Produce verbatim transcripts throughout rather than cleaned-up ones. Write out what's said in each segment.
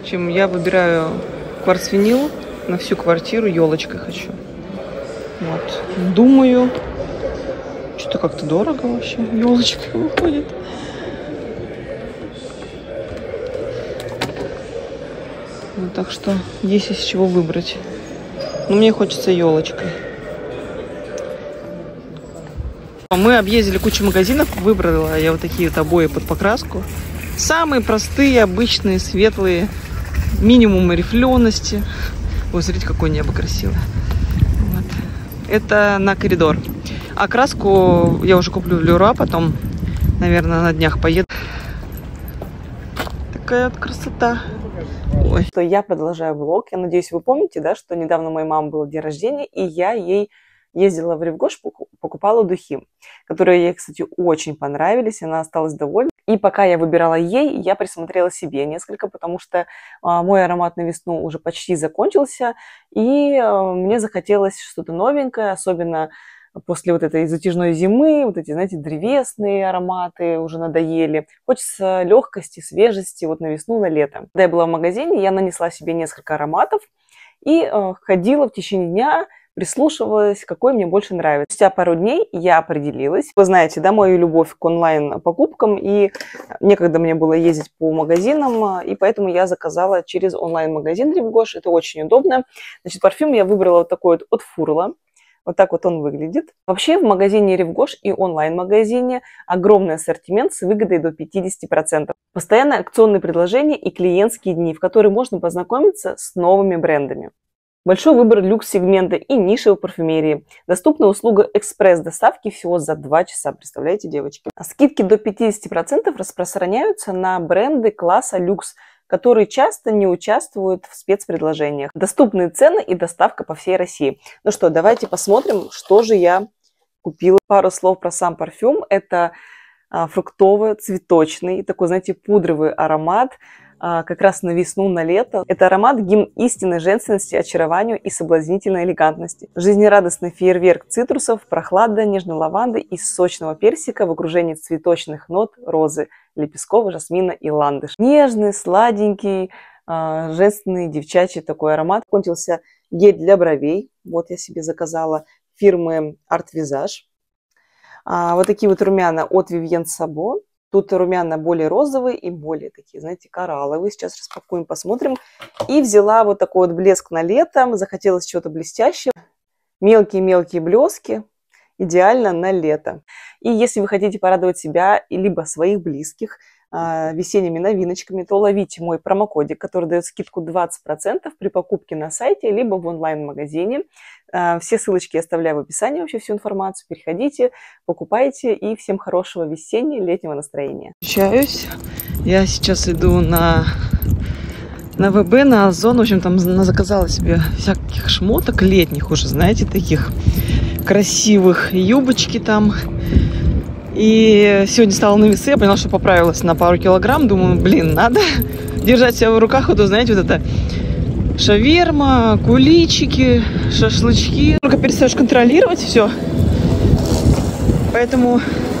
В общем, я выбираю кварцвинил на всю квартиру, елочкой хочу. Вот. Думаю, что-то как-то дорого вообще, елочка выходит. Вот, так что есть из чего выбрать. Но мне хочется елочкой. Мы объездили кучу магазинов, выбрала я вот такие вот обои под покраску. Самые простые, обычные, светлые, минимум рифлености. Ой, смотрите, какое небо красивое. Вот. Это на коридор. А краску я уже куплю в Леруа, потом, наверное, на днях поеду. Такая вот красота. Ой. Что я продолжаю влог. Я надеюсь, вы помните, да, что недавно у моей мамы был день рождения, и я ей ездила в Рив Гош, покупала духи, которые ей, кстати, очень понравились, она осталась довольна. И пока я выбирала ей, я присмотрела себе несколько, потому что а, мой аромат на весну уже почти закончился, и а, мне захотелось что-то новенькое, особенно после вот этой затяжной зимы, вот эти, знаете, древесные ароматы уже надоели. Хочется легкости, свежести вот на весну, на лето. Когда я была в магазине, я нанесла себе несколько ароматов и а, ходила в течение дня, прислушивалась, какой мне больше нравится. Спустя пару дней я определилась. Вы знаете, да, мою любовь к онлайн-покупкам, и некогда мне было ездить по магазинам, и поэтому я заказала через онлайн-магазин Рив Гош. Это очень удобно. Значит, парфюм я выбрала вот такой вот от Фурла. Вот так вот он выглядит. Вообще в магазине Рив Гош и онлайн-магазине огромный ассортимент с выгодой до пятидесяти процентов. Постоянно акционные предложения и клиентские дни, в которые можно познакомиться с новыми брендами. Большой выбор люкс-сегмента и ниши в парфюмерии. Доступна услуга экспресс-доставки всего за два часа. Представляете, девочки? Скидки до пятидесяти процентов распространяются на бренды класса люкс, которые часто не участвуют в спецпредложениях. Доступные цены и доставка по всей России. Ну что, давайте посмотрим, что же я купила. Пару слов про сам парфюм. Это фруктово-цветочный, такой, знаете, пудровый аромат. Как раз на весну, на лето. Это аромат гимн истинной женственности, очарованию и соблазнительной элегантности. Жизнерадостный фейерверк цитрусов, прохлада нежной лаванды и сочного персика в окружении цветочных нот розы, лепестков, жасмина и ландыш. Нежный, сладенький, женственный, девчачий такой аромат. Кончился гель для бровей. Вот я себе заказала фирмы Art Visage. Вот такие вот румяна от Vivienne Sabo. Тут румяна более розовые и более такие, знаете, коралловые. Сейчас распакуем, посмотрим. И взяла вот такой вот блеск на лето. Захотелось чего-то блестящего. Мелкие-мелкие блески. Идеально на лето. И если вы хотите порадовать себя либо своих близких весенними новиночками, то ловите мой промокодик, который дает скидку двадцать процентов при покупке на сайте, либо в онлайн-магазине. Все ссылочки я оставляю в описании, вообще всю информацию. Переходите, покупайте, и всем хорошего весеннего-летнего настроения. Включаюсь. Я сейчас иду на, на ВБ, на Озон. В общем, там заказала себе всяких шмоток летних уже, знаете, таких красивых юбочки там. И сегодня стала на весы, я поняла, что поправилась на пару килограмм. Думаю, блин, надо держать себя в руках. Вот, знаете, вот это шаверма, куличики, шашлычки. Только перестаешь контролировать все. Поэтому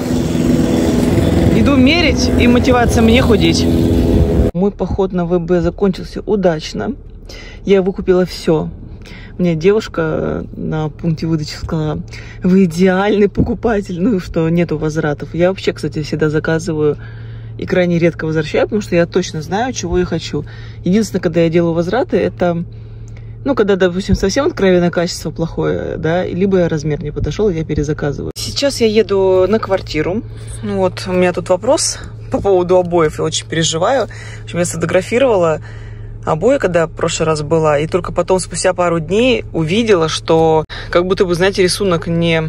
иду мерить, и мотивация мне худеть. Мой поход на ВБ закончился удачно. Я выкупила все. Мне девушка на пункте выдачи сказала: вы идеальный покупатель, ну что нету возвратов. Я вообще, кстати, всегда заказываю и крайне редко возвращаю, потому что я точно знаю, чего я хочу. Единственное, когда я делаю возвраты, это, ну, когда, допустим, совсем откровенное качество плохое, да, либо размер не подошел, и я перезаказываю. Сейчас я еду на квартиру. Вот, у меня тут вопрос по поводу обоев, я очень переживаю. В общем, я сфотографировала обои, когда в прошлый раз была, и только потом, спустя пару дней, увидела, что как будто бы, знаете, рисунок не...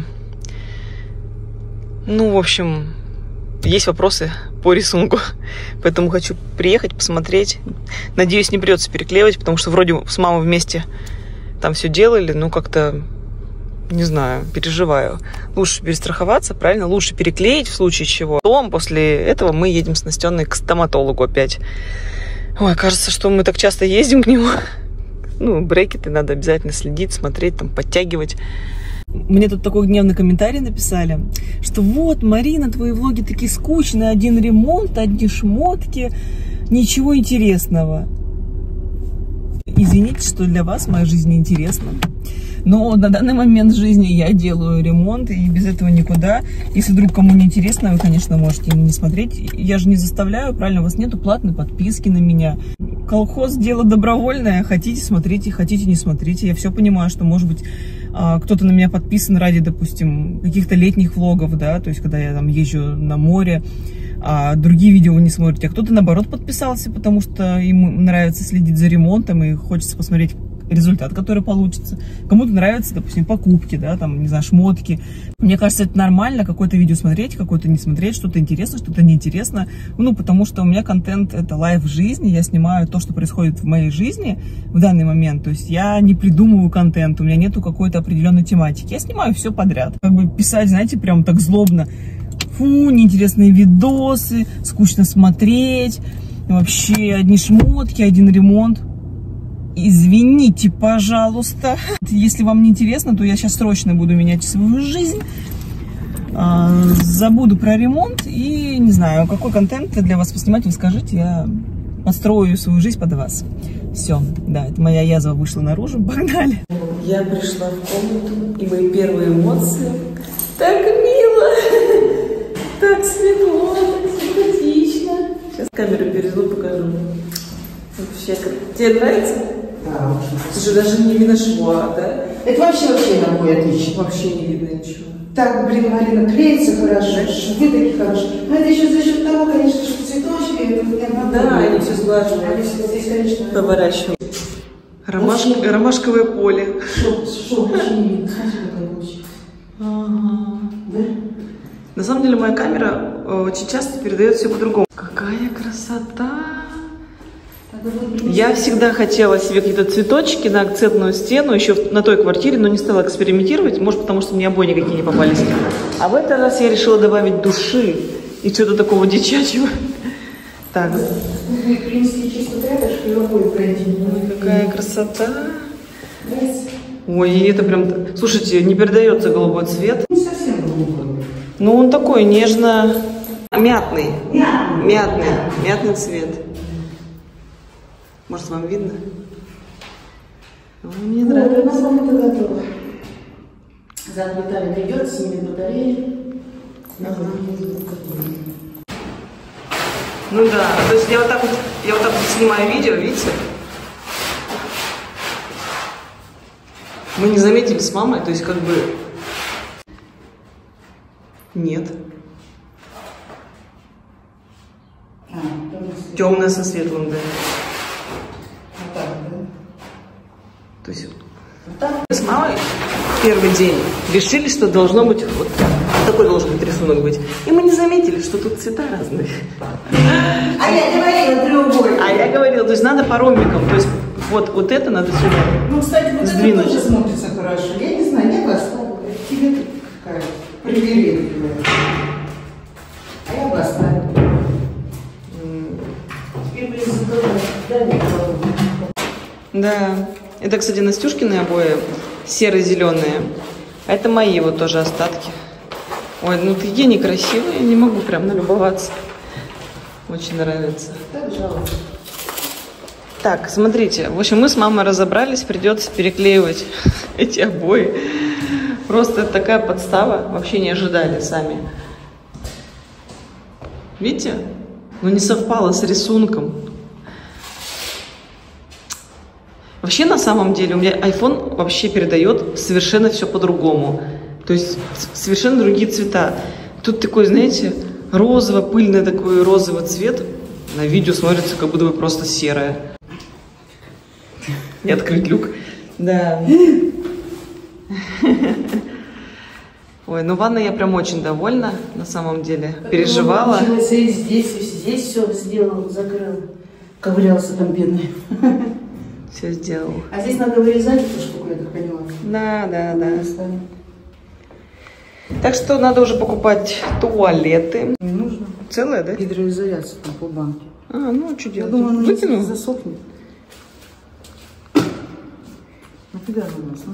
Ну, в общем, есть вопросы по рисунку, поэтому хочу приехать, посмотреть. Надеюсь, не придется переклеивать, потому что вроде с мамой вместе там все делали, ну, как-то, не знаю, переживаю. Лучше перестраховаться, правильно? Лучше переклеить в случае чего. Потом, после этого, мы едем с Настеной к стоматологу опять. Ой, кажется, что мы так часто ездим к нему. Ну, брекеты надо обязательно следить, смотреть, там, подтягивать. Мне тут такой гневный комментарий написали, что вот, Марина, твои влоги такие скучные, один ремонт, одни шмотки, ничего интересного. извините, что для вас моя жизнь неинтересна. Но на данный момент в жизни я делаю ремонт, и без этого никуда. Если вдруг кому не интересно, вы, конечно, можете не смотреть. Я же не заставляю, правильно, у вас нету платной подписки на меня. Колхоз – дело добровольное. Хотите – смотрите, хотите – не смотрите. Я все понимаю, что, может быть, кто-то на меня подписан ради, допустим, каких-то летних влогов, да, то есть, когда я там езжу на море, а другие видео вы не смотрите. А кто-то, наоборот, подписался, потому что ему нравится следить за ремонтом и хочется посмотреть результат, который получится. Кому-то нравятся, допустим, покупки, да, там, не знаю, шмотки. Мне кажется, это нормально, какое-то видео смотреть, какое-то не смотреть, что-то интересно, что-то неинтересно. Ну, потому что у меня контент — это лайф жизни, я снимаю то, что происходит в моей жизни в данный момент. То есть я не придумываю контент, у меня нету какой-то определенной тематики. Я снимаю все подряд. Как бы писать, знаете, прям так злобно: фу, неинтересные видосы, скучно смотреть, вообще одни шмотки, один ремонт. Извините, пожалуйста. Если вам не интересно, то я сейчас срочно буду менять свою жизнь. Забуду про ремонт и не знаю, какой контент для вас поснимать, вы скажите, я подстрою свою жизнь под вас. Все, да, это моя язва вышла наружу, погнали. Я пришла в комнату, и мои первые эмоции. Так мило, так светло, так симпатично. Сейчас камеру перейду, покажу. Вообще, тебе нравится? Да. Слушай, даже не видно шва, да? Это вообще вообще на мой отлично. Вообще не видно ничего. Так, блин, Марина, клеится хорошо, швы такие хорошие. А это еще за счет того, конечно, что цветочки, это прям. Да, они все сглаживают. Они все здесь, конечно, поворачивают. Ромаш... Вот, ромашковое поле. Шо, шо, вообще не видно. Смотри, какая получилась. Ага. Да? На самом деле моя камера очень часто передает все по-другому. Какая красота! Я всегда хотела себе какие-то цветочки на акцентную стену, еще на той квартире, но не стала экспериментировать, может, потому что мне обои никакие не попались. А в этот раз я решила добавить души и что-то такого дичачего. Так. Принесли чисто тряпочку и обои пройти. Ой, какая красота. Ой, это прям... Слушайте, не передается голубой цвет. Не совсем голубой. Ну, он такой нежно... Мятный. Мятный. Мятный цвет. Может, вам видно? Ой, мне нравится. Вот, у нас комната готова. Завтра Виталий придет, снимет батареи. Ну да, то есть я вот так вот, я вот так вот снимаю видео, видите? Мы не заметили с мамой, то есть как бы... Нет. А, темное со светлым, да. Вот так, да? То есть вот так. Мы с мамой первый день решили, что должно быть вот такой должен быть рисунок быть. И мы не заметили, что тут цвета разные. А я говорила треугольник. А я говорила, то есть надо по ромбикам, то есть вот, вот это надо сюда. Ну, кстати, вот сдвинуть. это тоже смотрится хорошо. Я не знаю, я бы оставила. Тебе какая привередливая. А я бы оставила. Теперь, блин, задавай. Да. Это, кстати, Настюшкины обои, серо-зеленые. А это мои вот тоже остатки. Ой, ну такие некрасивые, я не могу прям налюбоваться. Очень нравится. Так жалко. Так, смотрите, в общем, мы с мамой разобрались, придется переклеивать эти обои. Просто это такая подстава, вообще не ожидали сами. Видите? Ну не совпало с рисунком. Вообще, на самом деле, у меня iPhone вообще передает совершенно все по-другому. То есть совершенно другие цвета. Тут такой, знаете, розово-пыльный такой розовый цвет. На видео смотрится, как будто бы просто серое. Не открыть люк. Да. Ой, ну ванна я прям очень довольна, на самом деле. Переживала. Здесь, здесь все сделал, закрыл. Ковырялся там бедный. Все сделал. А здесь надо вырезать эту штуку, я так поняла. Да, да, да. Так что надо уже покупать туалеты. Не нужно. Целое, да? Гидроизоляция там по банке. А, ну что делать? Я думаю, оно выкину. засохнет. Нафига оно у нас?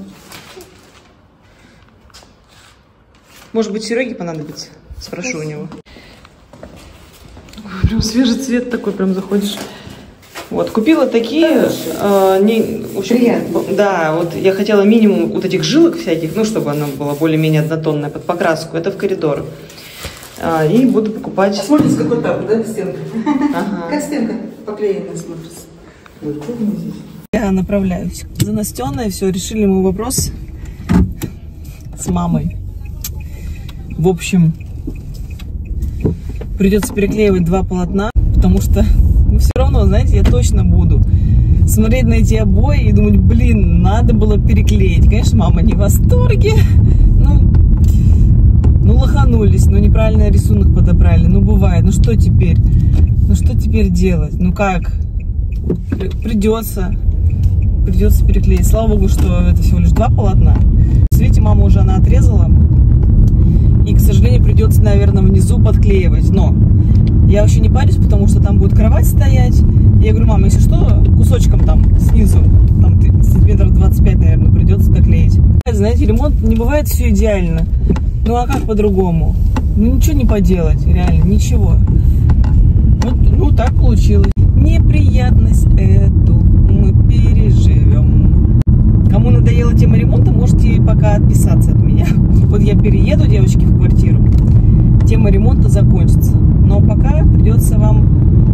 Может быть, Сереге понадобится? Спрошу у него. Ой, прям свежий цвет такой, прям заходишь. Вот, купила такие, э, не, в общем, да, вот я хотела минимум вот этих жилок всяких, ну, чтобы она была более-менее однотонная под покраску, это в коридор. А, и буду покупать. А смотрите, какой тап, да, стенка? Ага. Как стенка поклеенная смотрится. Вот, здесь. Я направляюсь за Настеной, все, решили мы вопрос с мамой. В общем, придется переклеивать два полотна, потому что, ну, все равно, знаете, я точно буду смотреть на эти обои и думать, блин, надо было переклеить. Конечно, мама не в восторге, ну, ну лоханулись, ну, неправильно рисунок подобрали, ну, бывает, ну, что теперь? Ну, что теперь делать? Ну, как? Придется, придется переклеить. Слава богу, что это всего лишь два полотна. Видите, мама уже она отрезала. И, к сожалению, придется, наверное, внизу подклеивать. Но я вообще не парюсь, потому что там будет кровать стоять. И я говорю, мама, если что, кусочком там снизу, там сантиметров двадцать пять, наверное, придется доклеить. Знаете, ремонт не бывает все идеально. Ну а как по-другому? Ну ничего не поделать, реально, ничего. Вот, ну так получилось. Неприятность эту мы переживем. Кому надоела тема ремонта, можете пока отписаться от меня. Вот я перееду, девочки, в квартиру. Тема ремонта закончится. Но пока придется вам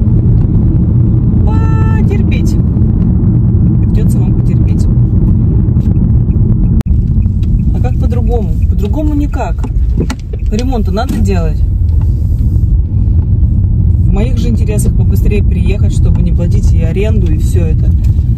потерпеть. Придется вам потерпеть. А как по-другому? По-другому никак. Ремонт надо делать. В моих же интересах побыстрее приехать, чтобы не платить и аренду, и все это.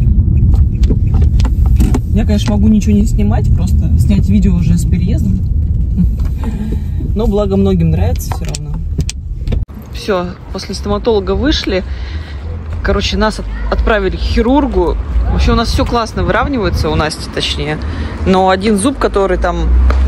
Я, конечно, могу ничего не снимать, просто снять видео уже с переездом. Но благо многим нравится все равно. Все, после стоматолога вышли. Короче, нас отправили к хирургу. Вообще у нас все классно выравнивается, у Насти точнее. Но один зуб, который там...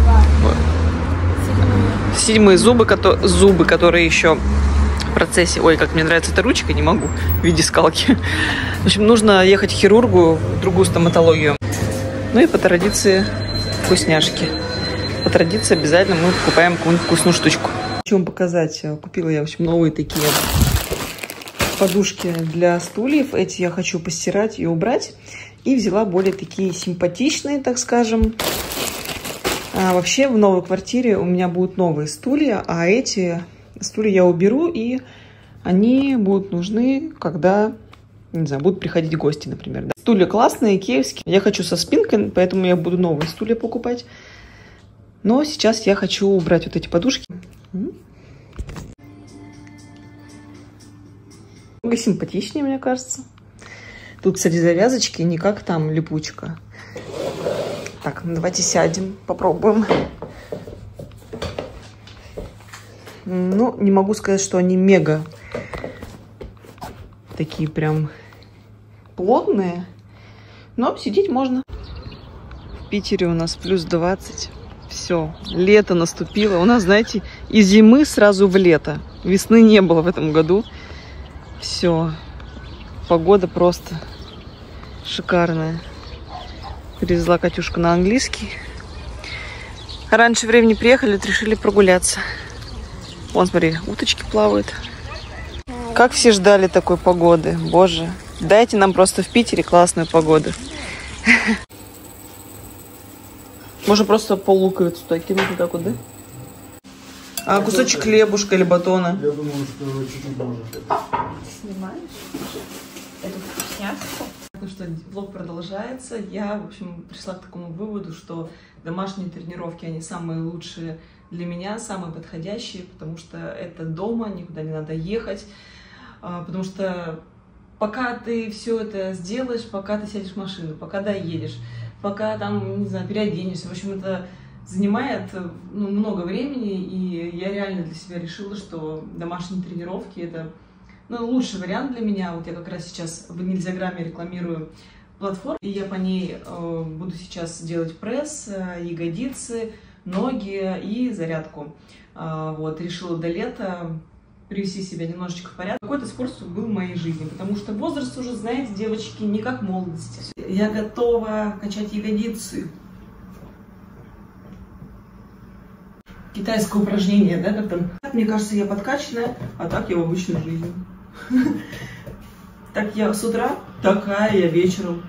Седьмые зубы, которые, зубы, которые еще в процессе... Ой, как мне нравится эта ручка, не могу в виде скалки. В общем, нужно ехать к хирургу в другую стоматологию. Ну и по традиции вкусняшки. По традиции обязательно мы покупаем какую-нибудь вкусную штучку. Хочу вам показать. Купила я, в общем, новые такие подушки для стульев. Эти я хочу постирать и убрать. И взяла более такие симпатичные, так скажем. А вообще в новой квартире у меня будут новые стулья, а эти стулья я уберу, и они будут нужны, когда, не знаю, будут приходить гости, например. Да. Стулья классные, икеевские. Я хочу со спинкой, поэтому я буду новые стулья покупать. Но сейчас я хочу убрать вот эти подушки. Много симпатичнее, мне кажется. Тут, кстати, завязочки, не как там липучка. Так, ну давайте сядем, попробуем. Ну, не могу сказать, что они мега такие прям плотные, но сидеть можно. В Питере у нас плюс двадцать. Все, лето наступило. У нас, знаете, из зимы сразу в лето. Весны не было в этом году. Все, погода просто шикарная. Перевезла Катюшку на английский. Раньше времени приехали, решили прогуляться. Вон, смотри, уточки плавают. Как все ждали такой погоды. Боже, дайте нам просто в Питере классную погоду. Можно просто пол-луковицу туда кинуть вот так вот, да? А кусочек хлебушка или батона? Я думаю, что чуть-чуть можно. Снимаешь? Эту вкусняшку? Ну что, влог продолжается. Я, в общем, пришла к такому выводу, что домашние тренировки, они самые лучшие для меня, самые подходящие, потому что это дома, никуда не надо ехать, потому что пока ты все это сделаешь, пока ты сядешь в машину, пока доедешь, пока там, не знаю, переоденешься, в общем, это занимает, ну, много времени, и я реально для себя решила, что домашние тренировки — это, ну, лучший вариант для меня. Вот я как раз сейчас в Нельзяграме рекламирую платформу, и я по ней э, буду сейчас делать пресс, э, ягодицы, ноги и зарядку. Э, вот, решила до лета привести себя немножечко в порядок. Какой-то спорт был в моей жизни, потому что возраст уже, знаете, девочки, не как молодость. Я готова качать ягодицы. Китайское упражнение, да, как там? Мне кажется, я подкачанная, а так я в обычной жизни. Так я с утра, такая я вечером.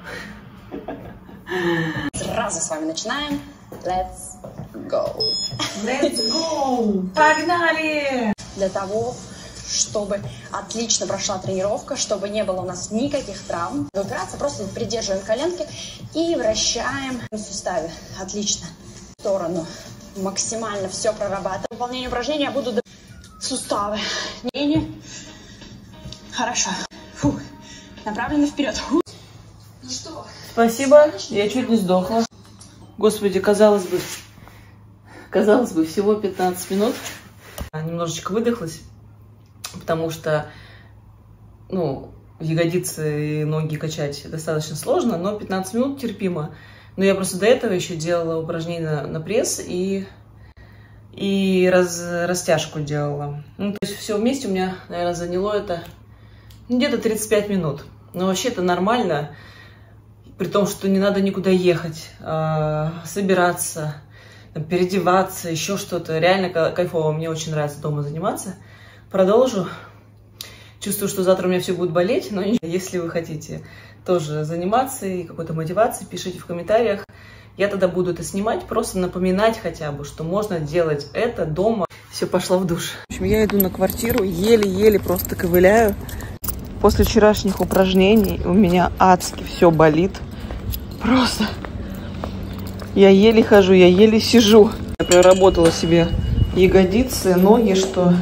Сразу с вами начинаем. Let's go. Let's go! Погнали! Для того, чтобы отлично прошла тренировка, чтобы не было у нас никаких травм. Выпираться, просто придерживаем коленки и вращаем в суставе. Отлично. В сторону. Максимально все прорабатываем. Выполнение упражнения я буду до суставы. Не-не. Хорошо. Фух. Направлено вперед. Фух. Ну что? Спасибо, я чуть не сдохла. Господи, казалось бы, казалось бы, всего пятнадцать минут. Немножечко выдохлась, потому что, ну, ягодицы и ноги качать достаточно сложно, но пятнадцать минут терпимо. Но я просто до этого еще делала упражнения на, на пресс и, и раз, растяжку делала. Ну, то есть все вместе у меня, наверное, заняло это где-то тридцать пять минут. Но вообще это нормально. При том, что не надо никуда ехать, э, собираться, там, переодеваться, еще что-то. Реально кайфово, мне очень нравится дома заниматься. Продолжу. Чувствую, что завтра у меня все будет болеть, но если вы хотите тоже заниматься и какой-то мотивации, пишите в комментариях. Я тогда буду это снимать, просто напоминать хотя бы, что можно делать это дома. Все, пошла в душ. В общем, я иду на квартиру, еле-еле просто ковыляю. После вчерашних упражнений у меня адски все болит. Просто. Я еле хожу, я еле сижу. Я проработала себе ягодицы, ноги, что...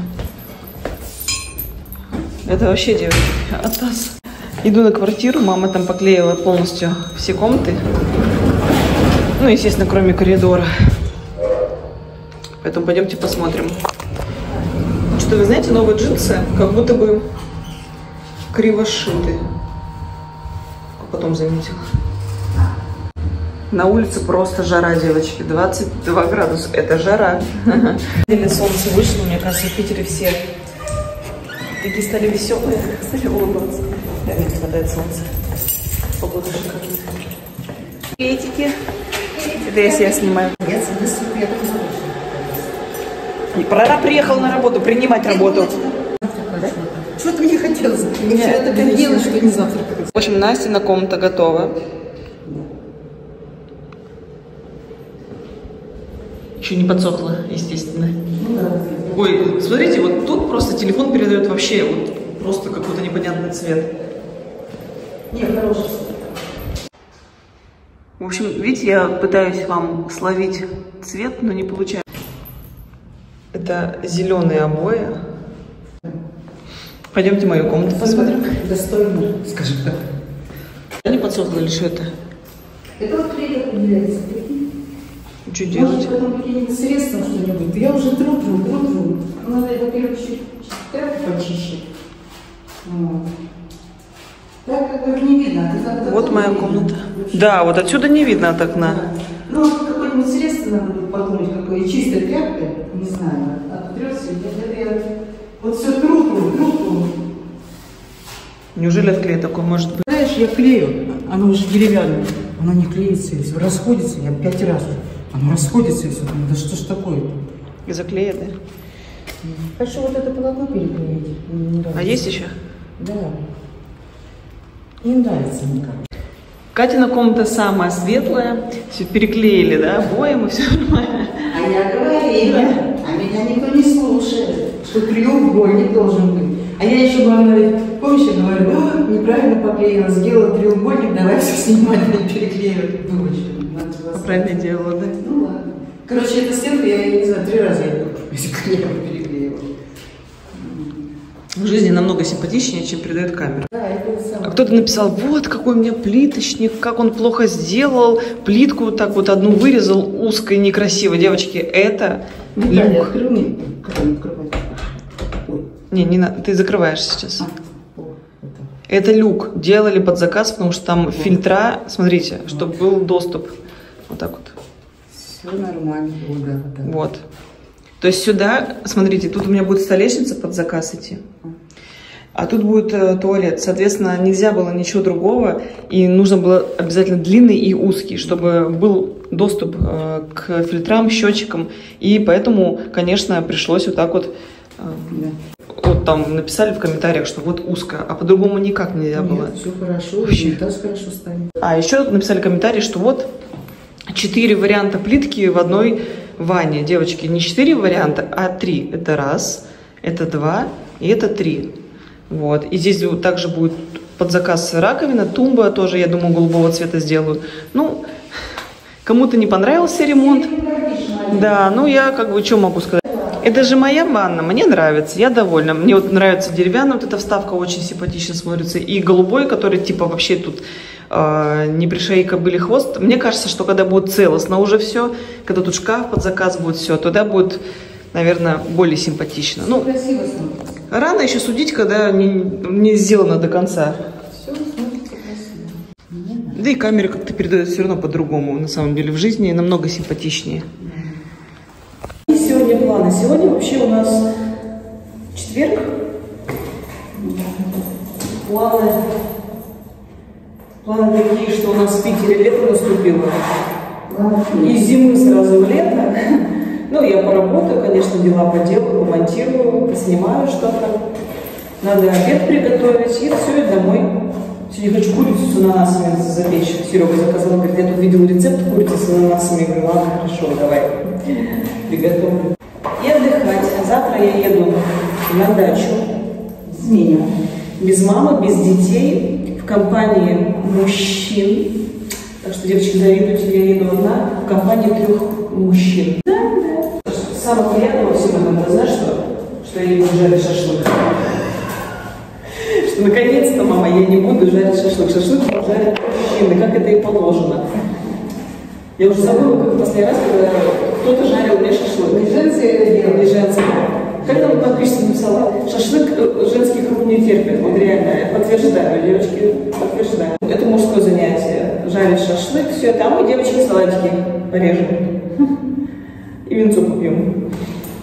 Это вообще, девочки, атас. Иду на квартиру, мама там поклеила полностью все комнаты. Ну, естественно, кроме коридора. Поэтому пойдемте посмотрим. Что, вы знаете, новые джинсы как будто бы криво сшиты. Потом заметила. На улице просто жара, девочки. двадцать два градуса. Это жара. Или солнце вышло, мне кажется, в Питере все такие стали веселые, стали улыбаться. Да, не хватает солнца. Погода шикарная. Петики. Это я себя снимаю. И прораб приехал на работу, принимать работу. Что ты мне хотелось? Мне все это как делать, что не завтракать. В общем, Настина комната готова. Еще не подсохла, естественно. Ой, смотрите, вот тут просто телефон передает вообще вот просто какой-то непонятный цвет. Нет, хороший. В общем, видите, я пытаюсь вам словить цвет, но не получается. Это зеленые обои. Пойдемте в мою комнату посмотрим. Достойно, скажи так. Не подсохло или что это? Это вот клей определяется. Что делать? Может, потом какие-нибудь средства что-нибудь. Я уже тру, тру, тру, тру. Надо, во-первых, чуть тряпку почище. Вот. Так как не видно. Вот моя комната. Да, вот отсюда не видно от окна. Ну, вот какое-нибудь средство надо будет подумать, какое чистой тряпкой, не знаю, оттрется, я вот все тру, тру, тру, тру. Неужели от клея такой может быть? Знаешь, я клею, оно уже деревянное, оно не клеится, если расходится, я пять раз, оно расходится, и все, да что ж такое? Из-за клея, да? Хочу вот это полотно переклеить. А есть еще? Да. Не нравится никак. Катина комната самая светлая, все переклеили, да, обоем и все нормально. А я говорила, а меня никто не слушает, что треугольник должен быть. А я еще говорю, помнишь, я говорю, о, неправильно поклеила, сделала треугольник, давай все снимать и переклеивать. Думаю, что правильно делала, да? Ну ладно. Короче, эта стенка, я, я не знаю, три раза я переклеила, переклеила. В жизни намного симпатичнее, чем передает камера. Да, это самое. А кто-то написал, вот какой у меня плиточник, как он плохо сделал, плитку вот так вот одну вырезал, узко и некрасиво. Девочки, это Виталий, люк. открой мне, как он открывать? Ой. Не, не надо, ты закрываешь сейчас. А, о, это. Это люк. Делали под заказ, потому что там фильтра, смотрите, чтобы был доступ. Вот так вот. Все нормально. О, да, да. Вот. То есть сюда, смотрите, тут у меня будет столешница под заказ идти. А тут будет э, туалет. Соответственно, нельзя было ничего другого. И нужно было обязательно длинный и узкий, чтобы был доступ э, к фильтрам, счетчикам. И поэтому, конечно, пришлось вот так вот... Э, да. вот там написали в комментариях, что вот узко, а по-другому никак нельзя было. Нет, все хорошо, вообще. унитаз хорошо станет. А еще написали комментарий, что вот четыре варианта плитки в одной ванне. Девочки, не четыре варианта, а три. Это раз, это два и это три. Вот. И здесь также будет под заказ раковина, тумба тоже, я думаю, голубого цвета сделаю. Ну, кому-то не понравился ремонт. Да, ну я как бы что могу сказать. Это же моя ванна, мне нравится, я довольна. Мне вот нравится деревянная вот эта вставка, очень симпатично смотрится. И голубой, который типа вообще тут э, не пришейка были хвост. Мне кажется, что когда будет целостно уже все, когда тут шкаф под заказ будет все, тогда будет, наверное, более симпатично. Ну, Красиво смотрится. Рано еще судить, когда не, не сделано до конца. Все смотрится красиво. Да и камера как-то передает все равно по-другому, на самом деле, в жизни намного симпатичнее. И сегодня планы. Сегодня вообще у нас четверг. Планы, планы такие, что у нас в Питере лето наступило. Из зимы сразу в лето. Ну, я поработаю, конечно, дела поделаю, помонтирую, поснимаю что-то. Надо обед приготовить, и все, и домой. Сегодня хочу курицу с ананасами запечь. Серега заказал, говорит, я тут видел рецепт курицы с ананасами. Я говорю, ладно, хорошо, давай, приготовлю. И отдыхать. Завтра я еду на дачу с меня. Без мамы, без детей, в компании мужчин. Так что, девочки, завидуйте, я еду одна в компании трех мужчин. Да, да. Самое приятное во всем этом, ты знаешь, что? Что я не буду жарить шашлык. Что наконец-то, мама, я не буду жарить шашлык. Шашлык жарят мужчины, как это и положено. Я уже забыла, как в последний раз, когда кто-то жарил мне шашлык. Не женское это дело. Не женское. Когда вот подписчица написала, шашлык женских рук не терпит. Вот реально, я подтверждаю, девочки, подтверждаю. Это мужское занятие. Жарить шашлык, все, там мы, девочки, салатики порежем. И винцо попьем.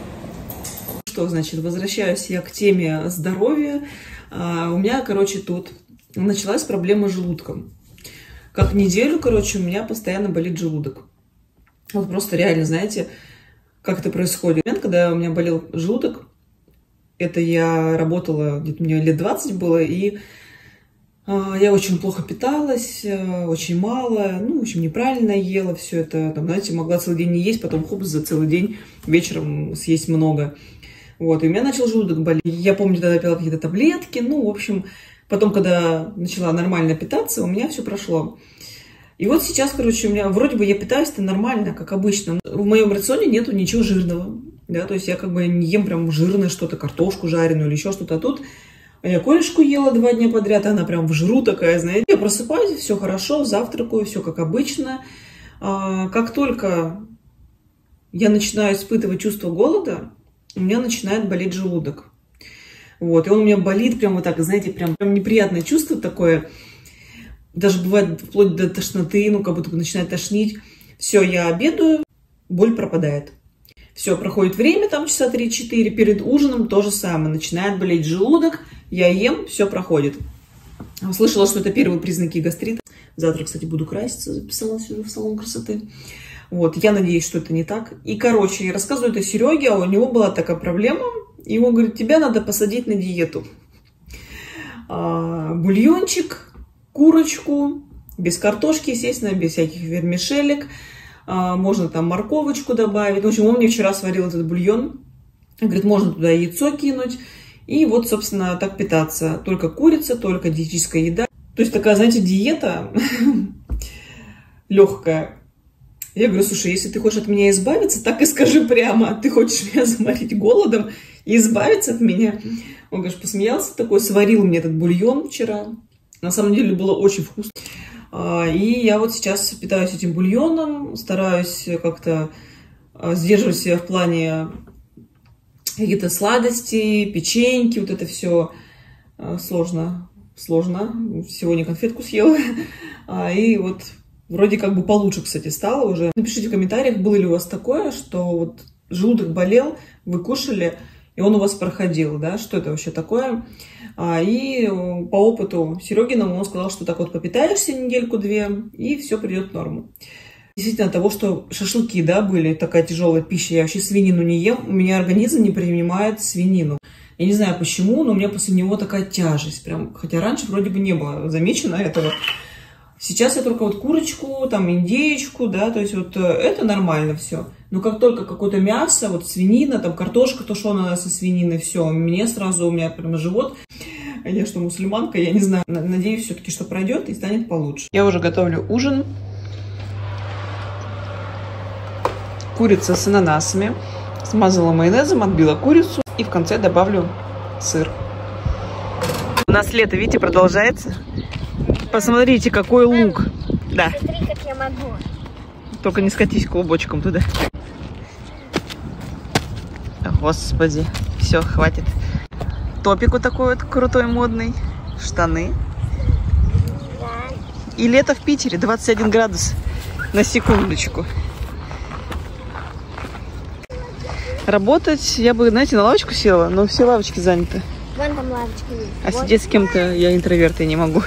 Что, значит, возвращаюсь я к теме здоровья. А, у меня, короче, тут началась проблема с желудком. Как неделю, короче, у меня постоянно болит желудок. Вот просто реально, знаете, как это происходит. Момент, когда у меня болел желудок, это я работала, где-то мне лет двадцать было, и э, я очень плохо питалась, э, очень мало, ну, в общем, неправильно ела все это. Там, знаете, могла целый день не есть, потом хоп, за целый день вечером съесть много. Вот, и у меня начал желудок болеть. Я помню, тогда пила какие-то таблетки, ну, в общем, потом, когда начала нормально питаться, у меня все прошло. И вот сейчас, короче, у меня вроде бы я питаюсь-то нормально, как обычно. В моем рационе нету ничего жирного, да, то есть я как бы не ем прям жирное что-то, картошку жареную или еще что-то. А тут я корешку ела два дня подряд, она прям в жиру такая, знаете. Я просыпаюсь, все хорошо, завтракаю, все как обычно. А, как только я начинаю испытывать чувство голода, у меня начинает болеть желудок. Вот, и он у меня болит прям вот так, знаете, прям, прям неприятное чувство такое. Даже бывает вплоть до тошноты, ну, как будто бы начинает тошнить. Все, я обедаю, боль пропадает. Все, проходит время, там часа три-четыре, перед ужином то же самое. Начинает болеть желудок, я ем, все проходит. Слышала, что это первые признаки гастрита. Завтра, кстати, буду краситься, записалась уже в салон красоты. Вот, я надеюсь, что это не так. И, короче, я рассказываю это Сереге, а у него была такая проблема. И он говорит, тебя надо посадить на диету. А, бульончик, курочку, без картошки, естественно, без всяких вермишелек. А, можно там морковочку добавить. В общем, он мне вчера сварил этот бульон. Говорит, можно туда яйцо кинуть. И вот, собственно, так питаться. Только курица, только диетическая еда. То есть такая, знаете, диета легкая. Я говорю, слушай, если ты хочешь от меня избавиться, так и скажи прямо. Ты хочешь меня заморить голодом и избавиться от меня? Он, конечно, посмеялся такой, сварил мне этот бульон вчера. На самом деле было очень вкусно. И я вот сейчас питаюсь этим бульоном, стараюсь как-то сдерживать себя в плане какие-то сладости, печеньки, вот это все сложно, сложно. Сегодня конфетку съела. И вот вроде как бы получше, кстати, стало уже. Напишите в комментариях, было ли у вас такое, что вот желудок болел, вы кушали, и он у вас проходил, да, что это вообще такое. И по опыту Серегиному он сказал, что так вот попитаешься недельку-две, и все придет в норму. Действительно, от того, что шашлыки, да, были, такая тяжелая пища, я вообще свинину не ем, у меня организм не принимает свинину. Я не знаю почему, но у меня после него такая тяжесть. Прям, хотя раньше вроде бы не было замечено этого. Сейчас я только вот курочку, там индеечку, да, то есть вот это нормально все. Но как только какое-то мясо, вот свинина, там картошка тушеная со свининой, все, мне сразу, у меня прям живот. Я что, мусульманка, я не знаю. Надеюсь все-таки, что пройдет и станет получше. Я уже готовлю ужин. Курица с ананасами. Смазала майонезом, отбила курицу и в конце добавлю сыр. У нас лето, видите, продолжается. Посмотрите, какой лук. Да. Смотри, как я могу. Только не скатись клубочком туда. Господи, все, хватит. Топик вот такой вот крутой, модный. Штаны. Да. И лето в Питере, двадцать один градус. На секундочку. Работать я бы, знаете, на лавочку села, но все лавочки заняты. Вон там лавочка есть. А вот. сидеть с кем-то я интроверт, я не могу.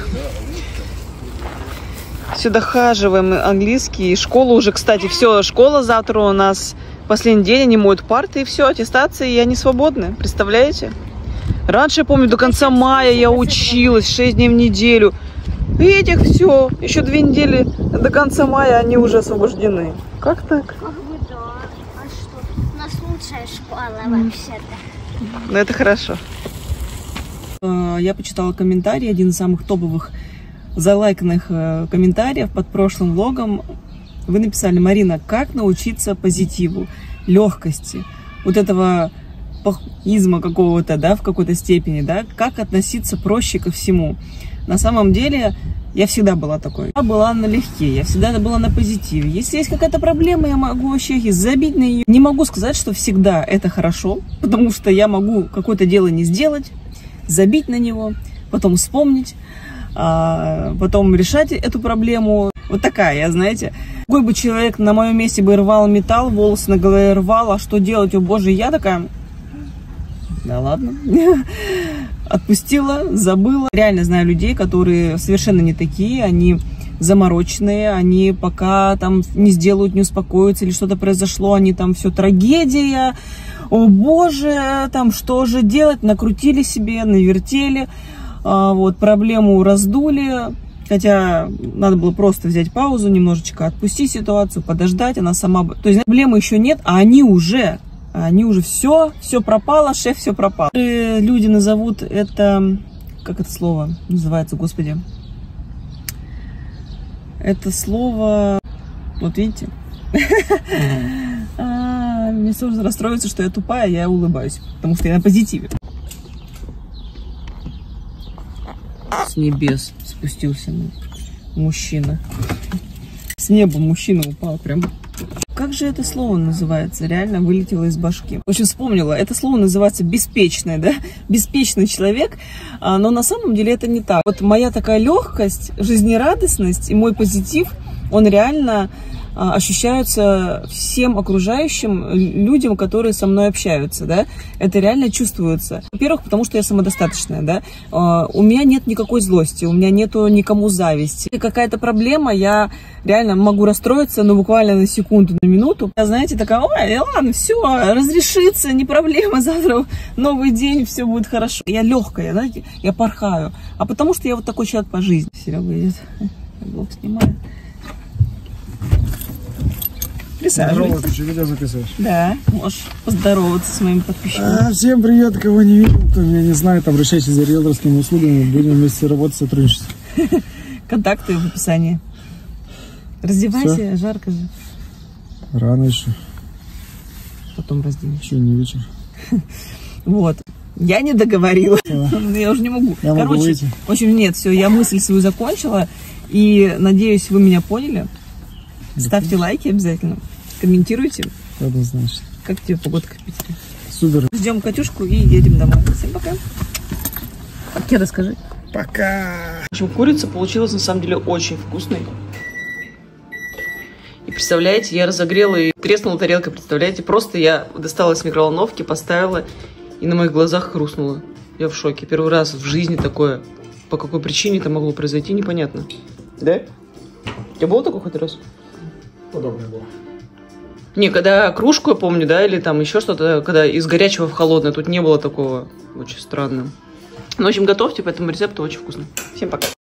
Все дохаживаем английский. Школа уже, кстати, все, школа завтра у нас последний день, они моют парты и все, аттестации, и они свободны, представляете? Раньше, я помню, до конца мая я училась, шесть дней в неделю. Этих все, еще две недели до конца мая они уже освобождены. Как так? Как бы да. А что? У нас лучшая школа вообще-то. Ну, это хорошо. Я почитала комментарий, один из самых топовых залайканных комментариев под прошлым влогом. Вы написали: Марина, как научиться позитиву, легкости, вот этого изма какого-то, да, в какой-то степени, да, как относиться проще ко всему. На самом деле, я всегда была такой. Я была налегке, я всегда была на позитиве. Если есть какая-то проблема, я могу вообще забить на нее. Не могу сказать, что всегда это хорошо, потому что я могу какое-то дело не сделать, забить на него, потом вспомнить, а потом решать эту проблему. Вот такая я, знаете. Какой бы человек на моем месте бы рвал металл, волосы на голове рвал, а что делать, о боже, я такая... Да ладно. Отпустила, забыла. Реально знаю людей, которые совершенно не такие, они замороченные, они пока там не сделают, не успокоятся или что-то произошло, они там все трагедия, о боже, там что же делать, накрутили себе, навертели, а, вот, проблему раздули, хотя надо было просто взять паузу, немножечко отпустить ситуацию, подождать, она сама... То есть проблемы еще нет, а они уже... Они уже все, все пропало, шеф, все пропало. Люди назовут это, как это слово называется, господи. Это слово, вот видите. Мне сложно расстроиться, что я тупая, я улыбаюсь, потому что я на позитиве. С небес спустился мужчина. С неба мужчина упал прям. Как же это слово называется? Реально вылетело из башки. В общем, вспомнила. Это слово называется беспечное, да? Беспечный человек. Но на самом деле это не так. Вот моя такая легкость, жизнерадостность и мой позитив, он реально ощущаются всем окружающим людям, которые со мной общаются, да, это реально чувствуется. Во-первых, потому что я самодостаточная, да, у меня нет никакой злости, у меня нету никому зависти. Если какая-то проблема, я реально могу расстроиться, ну, буквально на секунду, на минуту. Я, знаете, такая, ой, ладно, все, разрешится, не проблема, завтра новый день, все будет хорошо. Я легкая, знаете, я порхаю, а потому что я вот такой человек по жизни. Серега идет, блог снимаю. Здорово, ты что, видео записываешь? Да, можешь поздороваться с моими подписчиками. А, всем привет, кого не видел, кто меня не знает, обращайтесь за риэлторскими услугами, будем вместе работать, сотрудничать. Контакты в описании. Раздевайся, Всё? жарко же. Рано еще. Потом разденешь. Еще не вечер. Вот. Я не договорила. Я уже не могу. Я могу Короче, выйти. в общем, нет, все, я мысль свою закончила. И надеюсь, вы меня поняли. Ставьте лайки обязательно. Комментируйте. Однозначно. Как тебе погодка в Питере? Супер. Ждем Катюшку и едем домой. Всем пока. Пока, расскажи. Пока. В общем, курица получилась на самом деле очень вкусной. И представляете, я разогрела и треснула тарелка, представляете? Просто я достала из микроволновки, поставила и на моих глазах хрустнула. Я в шоке. Первый раз в жизни такое. По какой причине это могло произойти, непонятно. Да? У тебя было такое хоть раз? Подобное было. Не, когда кружку, я помню, да, или там еще что-то, когда из горячего в холодное, тут не было такого. Очень странно. Ну, в общем, готовьте по этому рецепту, очень вкусно. Всем пока.